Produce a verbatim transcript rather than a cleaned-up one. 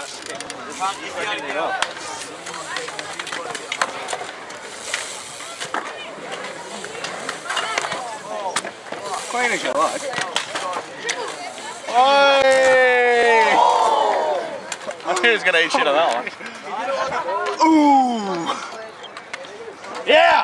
Quite a lot. Hey! I knew he was gonna eat shit on that one. Ooh! Yeah!